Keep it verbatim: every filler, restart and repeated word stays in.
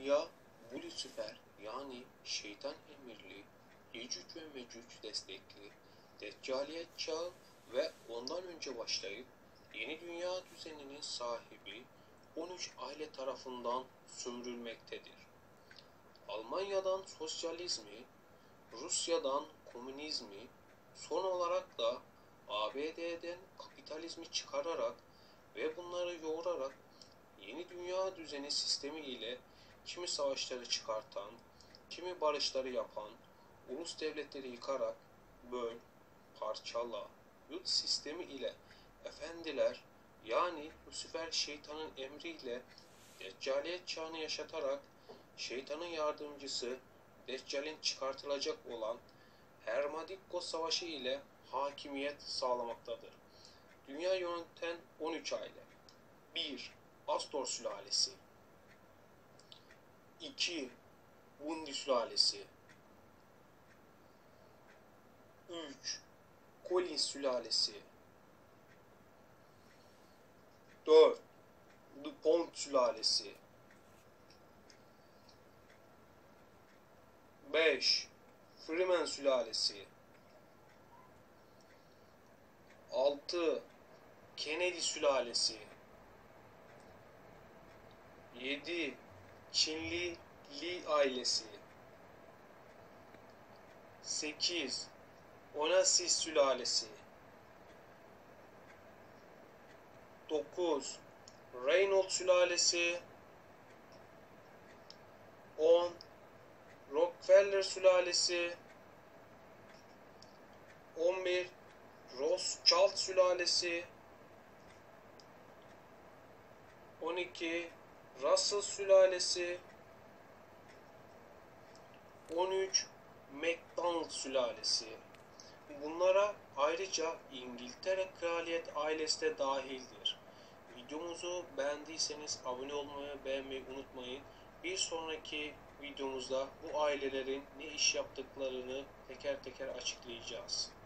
Dünya bu Lucifer yani şeytan emirli, Yecüc ve Mecüc destekli, Deccaliyet çağı ve ondan önce başlayıp yeni dünya düzeninin sahibi on üç aile tarafından sömürülmektedir. Almanya'dan sosyalizmi, Rusya'dan komünizmi, son olarak da A B D'den kapitalizmi çıkararak ve bunları yoğurarak yeni dünya düzeni sistemi ile kimi savaşları çıkartan, kimi barışları yapan, ulus devletleri yıkarak böl, parçala, yut sistemi ile efendiler yani Lucifer şeytanın emriyle Deccaliyet çağını yaşatarak şeytanın yardımcısı Deccal'in çıkartılacak olan Hermadikko Savaşı ile hakimiyet sağlamaktadır. Dünya yöneten on üç aile. bir. Astor sülalesi. iki. Bundi sülalesi. üç. Collins sülalesi. dört. DuPont sülalesi. beş. Freeman sülalesi. altı. Kennedy sülalesi. yedi. Çinli Li ailesi. sekiz. Onassis sülalesi. dokuz. Reynolds sülalesi. on. Rockefeller sülalesi. on bir. Rothschild sülalesi. on iki. Russell sülalesi. on üç. McDonald sülalesi. Bunlara ayrıca İngiltere Kraliyet ailesi de dahildir. Videomuzu beğendiyseniz abone olmayı, beğenmeyi unutmayın. Bir sonraki videomuzda bu ailelerin ne iş yaptıklarını teker teker açıklayacağız.